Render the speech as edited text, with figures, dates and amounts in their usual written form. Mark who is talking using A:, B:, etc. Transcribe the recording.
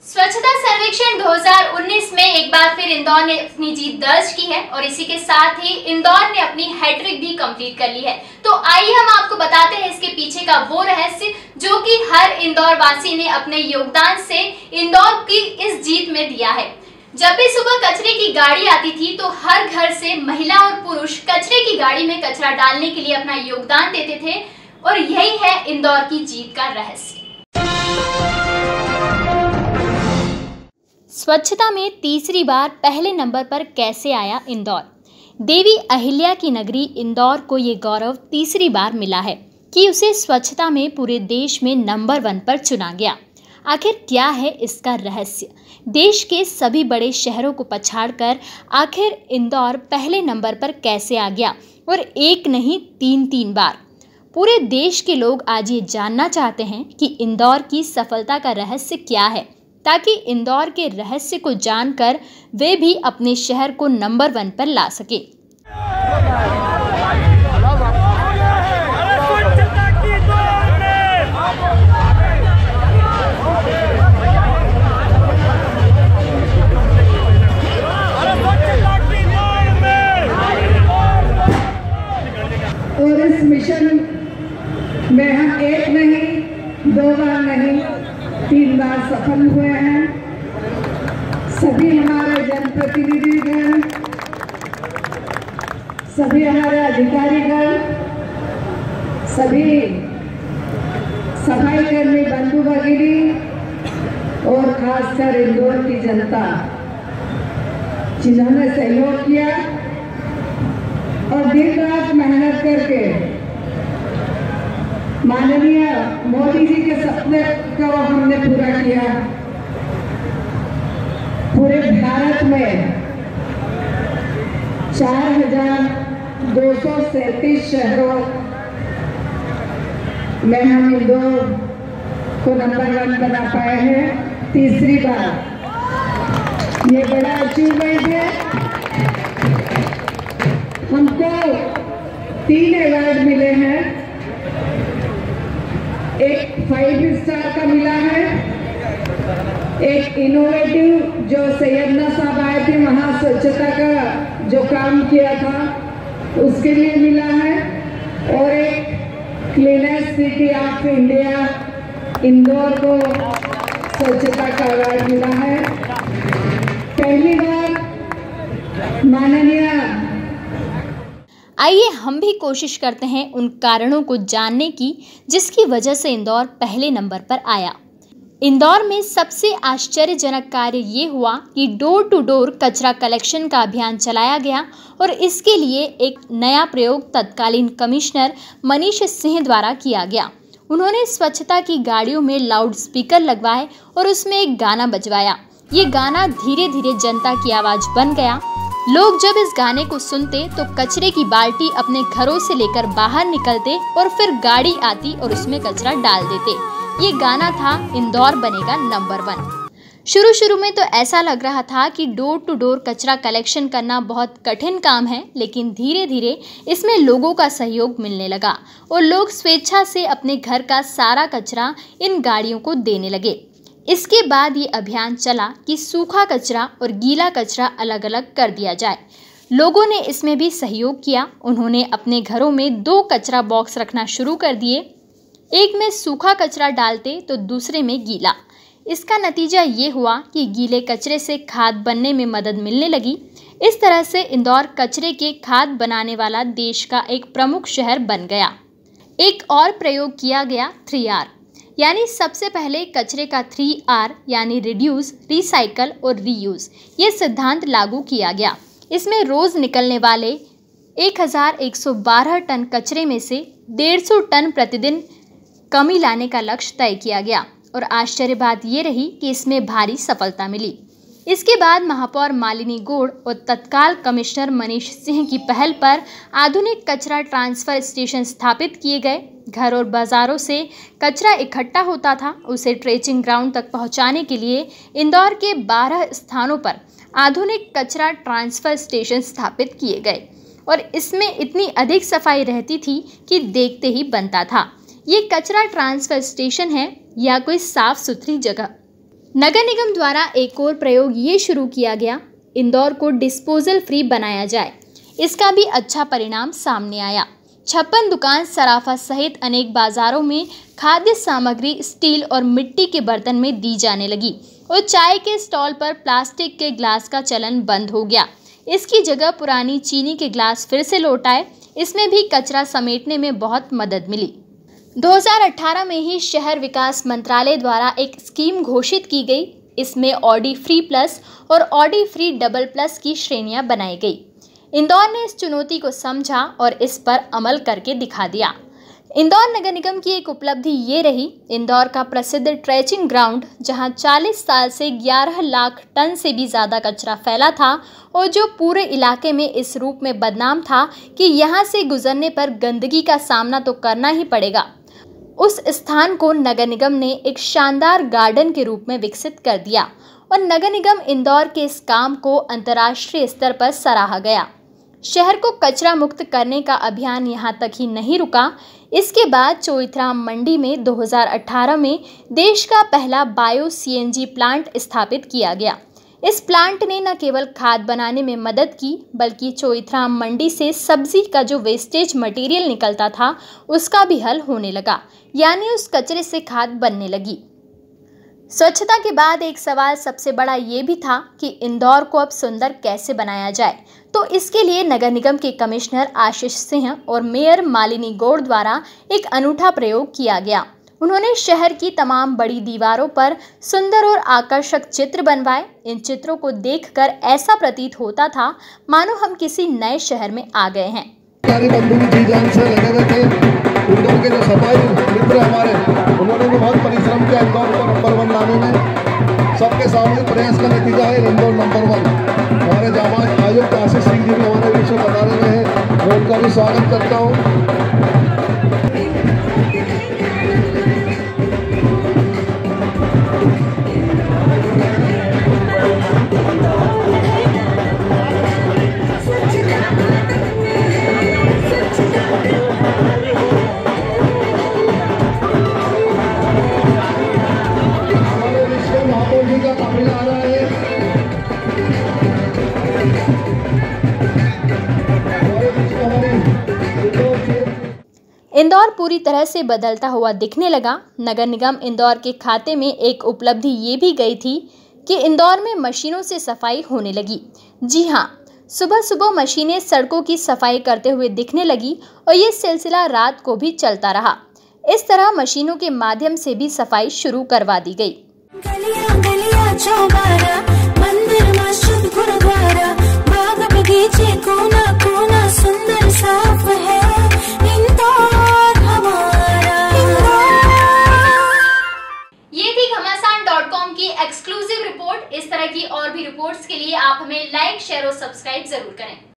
A: स्वच्छता सर्वेक्षण 2019 में एक बार फिर इंदौर ने अपनी जीत दर्ज की है और इसी के साथ ही इंदौर ने अपनी हैट्रिक भी कंप्लीट कर ली है। तो आइए हम आपको बताते हैं इसके पीछे का वो रहस्य जो कि हर इंदौर वासी ने अपने योगदान से इंदौर की इस जीत में दिया है। जब भी सुबह कचरे की गाड़ी आती थी तो हर घर से महिला और पुरुष कचरे की गाड़ी में कचरा डालने के लिए अपना योगदान देते थे और यही है इंदौर की जीत का रहस्य। स्वच्छता में तीसरी बार पहले नंबर पर कैसे आया इंदौर? देवी अहिल्या की नगरी इंदौर को ये गौरव तीसरी बार मिला है कि उसे स्वच्छता में पूरे देश में नंबर 1 पर चुना गया। आखिर क्या है इसका रहस्य? देश के सभी बड़े शहरों को पछाड़कर आखिर इंदौर पहले नंबर पर कैसे आ गया और एक नहीं 3 बार? पूरे देश के लोग आज ये जानना चाहते हैं कि इंदौर की सफलता का रहस्य क्या है, ताकि इंदौर के रहस्य को जानकर वे भी अपने शहर को नंबर 1 पर ला सके।
B: और इस मिशन में हम एक नहीं, 2 बार नहीं, 3 बार सफल हुए हैं। सभी हमारे जनप्रतिनिधिगण, सभी हमारे अधिकारीगण, सभी सफाई कर्मी बंधु भगिनी और खासकर इंदौर की जनता जिन्होंने सहयोग किया और दिन रात मेहनत करके माननीय मोदी जी के सपने को हमने पूरा किया। पूरे भारत में 4,237 शहरों में हम इंदौर को नंबर 1 बना पाए हैं तीसरी बार। ये बड़ा अचीवमेंट है। हमको 3 अवार्ड मिले हैं। एक 5 स्टार का मिला है, एक इनोवेटिव जो सैयदना साहब आए थे वहाँ स्वच्छता का जो काम किया था उसके लिए मिला है, और एक cleanest city of India Indore को स्वच्छता का अवार्ड मिला है। पहली बार माननीय।
A: आइए हम भी कोशिश करते हैं उन कारणों को जानने की जिसकी वजह से इंदौर पहले नंबर पर आया। इंदौर में सबसे आश्चर्यजनक कार्य ये हुआ कि डोर टू डोर कचरा कलेक्शन का अभियान चलाया गया और इसके लिए एक नया प्रयोग तत्कालीन कमिश्नर मनीष सिंह द्वारा किया गया। उन्होंने स्वच्छता की गाड़ियों में लाउड स्पीकर लगवाए और उसमें एक गाना बजवाया। ये गाना धीरे धीरे जनता की आवाज़ बन गया। लोग जब इस गाने को सुनते तो कचरे की बाल्टी अपने घरों से लेकर बाहर निकलते और फिर गाड़ी आती और उसमें कचरा डाल देते। ये गाना था इंदौर बनेगा नंबर 1। शुरू में तो ऐसा लग रहा था कि डोर टू डोर कचरा कलेक्शन करना बहुत कठिन काम है, लेकिन धीरे धीरे इसमें लोगों का सहयोग मिलने लगा और लोग स्वेच्छा से अपने घर का सारा कचरा इन गाड़ियों को देने लगे। इसके बाद ये अभियान चला कि सूखा कचरा और गीला कचरा अलग अलग कर दिया जाए। लोगों ने इसमें भी सहयोग किया। उन्होंने अपने घरों में 2 कचरा बॉक्स रखना शुरू कर दिए, एक में सूखा कचरा डालते तो दूसरे में गीला। इसका नतीजा ये हुआ कि गीले कचरे से खाद बनने में मदद मिलने लगी। इस तरह से इंदौर कचरे के खाद बनाने वाला देश का एक प्रमुख शहर बन गया। एक और प्रयोग किया गया 3R, यानी सबसे पहले कचरे का 3R यानी रिड्यूस, रिसाइकल और रीयूज़, ये सिद्धांत लागू किया गया। इसमें रोज़ निकलने वाले 1112 टन कचरे में से 150 टन प्रतिदिन कमी लाने का लक्ष्य तय किया गया और आश्चर्य बात ये रही कि इसमें भारी सफलता मिली। इसके बाद महापौर मालिनी गौड़ और तत्काल कमिश्नर मनीष सिंह की पहल पर आधुनिक कचरा ट्रांसफर स्टेशन स्थापित किए गए। घर और बाजारों से कचरा इकट्ठा होता था, उसे ट्रेचिंग ग्राउंड तक पहुंचाने के लिए इंदौर के 12 स्थानों पर आधुनिक कचरा ट्रांसफर स्टेशन स्थापित किए गए और इसमें इतनी अधिक सफाई रहती थी कि देखते ही बनता था। ये कचरा ट्रांसफर स्टेशन है या कोई साफ सुथरी जगह। नगर निगम द्वारा एक और प्रयोग ये शुरू किया गया, इंदौर को डिस्पोजल फ्री बनाया जाए। इसका भी अच्छा परिणाम सामने आया। 56 दुकान, सराफा सहित अनेक बाजारों में खाद्य सामग्री स्टील और मिट्टी के बर्तन में दी जाने लगी और चाय के स्टॉल पर प्लास्टिक के ग्लास का चलन बंद हो गया। इसकी जगह पुरानी चीनी के ग्लास फिर से लौट आए। इसमें भी कचरा समेटने में बहुत मदद मिली। 2018 में ही शहर विकास मंत्रालय द्वारा एक स्कीम घोषित की गई। इसमें ऑडी फ्री प्लस और ऑडी फ्री डबल प्लस की श्रेणियां बनाई गई। इंदौर ने इस चुनौती को समझा और इस पर अमल करके दिखा दिया। इंदौर नगर निगम की एक उपलब्धि ये रही, इंदौर का प्रसिद्ध ट्रेचिंग ग्राउंड, जहां 40 साल से 11 लाख टन से भी ज़्यादा कचरा फैला था और जो पूरे इलाके में इस रूप में बदनाम था कि यहां से गुजरने पर गंदगी का सामना तो करना ही पड़ेगा। उस स्थान को नगर निगम ने एक शानदार गार्डन के रूप में विकसित कर दिया और नगर निगम इंदौर के इस काम को अंतर्राष्ट्रीय स्तर पर सराहा गया। शहर को कचरा मुक्त करने का अभियान यहाँ तक ही नहीं रुका। इसके बाद चोइथराम मंडी में 2018 में देश का पहला बायो सीएनजी प्लांट स्थापित किया गया। इस प्लांट ने न केवल खाद बनाने में मदद की, बल्कि चोइथराम मंडी से सब्जी का जो वेस्टेज मटेरियल निकलता था उसका भी हल होने लगा, यानी उस कचरे से खाद बनने लगी। स्वच्छता के बाद एक सवाल सबसे बड़ा ये भी था कि इंदौर को अब सुंदर कैसे बनाया जाए। तो इसके लिए नगर निगम के कमिश्नर आशीष सिंह और मेयर मालिनी गौड़ द्वारा एक अनूठा प्रयोग किया गया। उन्होंने शहर की तमाम बड़ी दीवारों पर सुंदर और आकर्षक चित्र बनवाए। इन चित्रों को देखकर ऐसा प्रतीत होता था मानो हम किसी नए शहर में आ गए हैं।
C: इंदौर के जो सफाई मित्र हमारे, उन्होंने भी बहुत परिश्रम किया इंदौर को नंबर 1 लाने में। सबके सामूहिक प्रयास का नतीजा है इंदौर नंबर 1। हमारे जाबाज आयुक्त आशीष सिंह जी भी हमारे बीच में बताने में है, मैं उनका भी स्वागत करता हूँ।
A: इंदौर पूरी तरह से बदलता हुआ दिखने लगा। नगर निगम इंदौर के खाते में एक उपलब्धि ये भी गई थी कि इंदौर में मशीनों से सफाई होने लगी। जी हाँ, सुबह सुबह मशीनें सड़कों की सफाई करते हुए दिखने लगी और ये सिलसिला रात को भी चलता रहा। इस तरह मशीनों के माध्यम से भी सफाई शुरू करवा दी गई।
D: गलियां गलियां चौबारा, मंदिर मस्जिद गुरुद्वारा, बाग बगीचे कोना कोना सुंदर साफ है इंदौर हमारा।
A: ये थी घमासान.com की एक्सक्लूसिव रिपोर्ट। इस तरह की और भी रिपोर्ट्स के लिए आप हमें लाइक, शेयर और सब्सक्राइब जरूर करें।